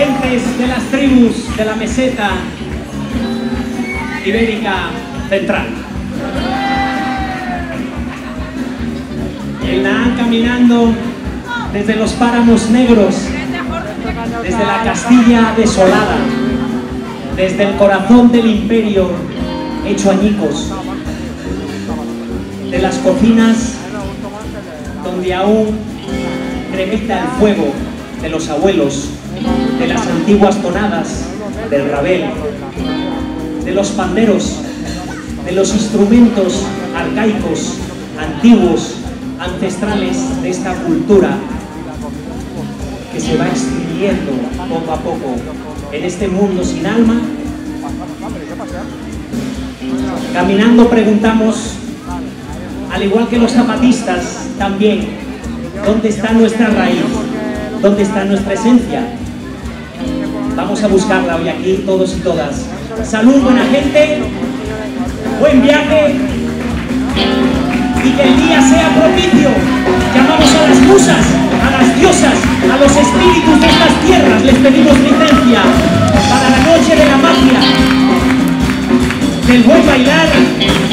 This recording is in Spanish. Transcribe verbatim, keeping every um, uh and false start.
gentes de las tribus de la meseta ibérica central. En la caminando desde los páramos negros, desde la Castilla desolada, desde el corazón del imperio hecho añicos, de las cocinas donde aún crepita el fuego de los abuelos, de las antiguas tonadas del rabel, de los panderos, de los instrumentos arcaicos, antiguos, ancestrales de esta cultura que se va extinguiendo poco a poco en este mundo sin alma. Caminando preguntamos, al igual que los zapatistas también, ¿dónde está nuestra raíz? ¿Dónde está nuestra esencia? Vamos a buscarla hoy aquí, todos y todas. Salud, buena gente, buen viaje y que el día sea propicio. Llamamos a las musas, a las diosas, a los espíritus de estas tierras, les pedimos licencia para la noche de la magia, del buen bailar